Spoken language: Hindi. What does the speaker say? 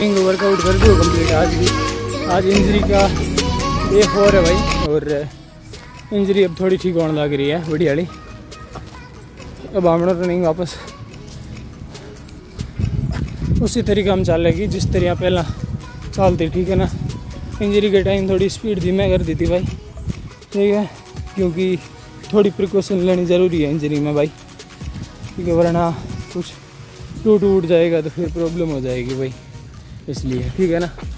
रनिंग वर्कआउट कर दो कंप्लीट आज भी। आज इंजरी का डे 4 है भाई, और इंजरी अब थोड़ी ठीक होने लग रही है बढ़िया वाली। अब हम रनिंग वापस उसी तरीका हम चलेगी जिस तरह पहला चलती, ठीक है ना। इंजरी के टाइम थोड़ी स्पीड धीमे कर दी थी भाई, ठीक है, क्योंकि थोड़ी प्रिकॉशन लेनी ज़रूरी है इंजरी में भाई, ठीक है, वरना कुछ टूट जाएगा तो फिर प्रॉब्लम हो जाएगी भाई, इसलिए ठीक है ना।